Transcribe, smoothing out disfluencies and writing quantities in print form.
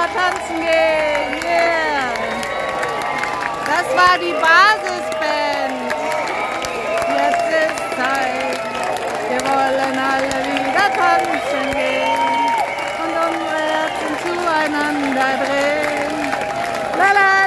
tanzen gehen. Yeah. Das war die Basisband. Jetzt ist Zeit. Wir wollen alle wieder tanzen gehen und unsere Herzen zueinander drehen. La la.